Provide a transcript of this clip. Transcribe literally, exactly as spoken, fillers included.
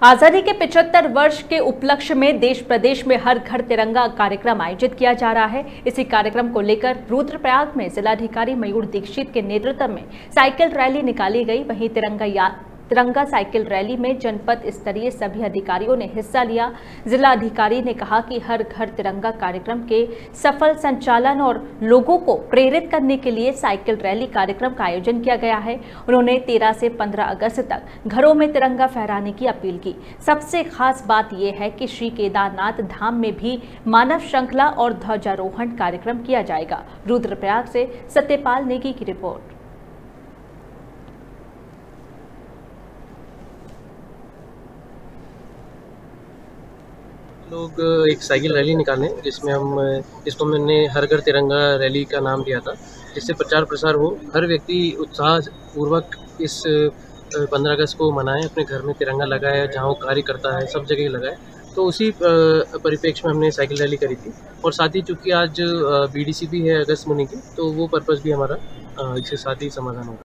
आजादी के पचहत्तर वर्ष के उपलक्ष्य में देश प्रदेश में हर घर तिरंगा कार्यक्रम आयोजित किया जा रहा है। इसी कार्यक्रम को लेकर रुद्रप्रयाग में जिलाधिकारी मयूर दीक्षित के नेतृत्व में साइकिल रैली निकाली गई। वहीं तिरंगा या तिरंगा साइकिल रैली में जनपद स्तरीय सभी अधिकारियों ने हिस्सा लिया। जिलाधिकारी ने कहा कि हर घर तिरंगा कार्यक्रम के सफल संचालन और लोगों को प्रेरित करने के लिए साइकिल रैली कार्यक्रम का आयोजन किया गया है। उन्होंने तेरह से पंद्रह अगस्त तक घरों में तिरंगा फहराने की अपील की। सबसे खास बात यह है कि श्री केदारनाथ धाम में भी मानव श्रृंखला और ध्वजारोहण कार्यक्रम किया जाएगा। रुद्रप्रयाग से सत्यपाल नेगी की रिपोर्ट। लोग एक साइकिल रैली निकालें जिसमें हम इसको मैंने हर घर तिरंगा रैली का नाम दिया था, जिससे प्रचार प्रसार हो। हर व्यक्ति उत्साह पूर्वक इस पंद्रह अगस्त को मनाएं, अपने घर में तिरंगा लगाए, जहाँ वो कार्य करता है सब जगह लगाए। तो उसी परिप्रेक्ष्य में हमने साइकिल रैली करी थी। और साथ ही चूँकि आज बीडीसी भी है अगस्त मुनि की, तो वो पर्पज़ भी हमारा इसके साथ ही समाधान होगा।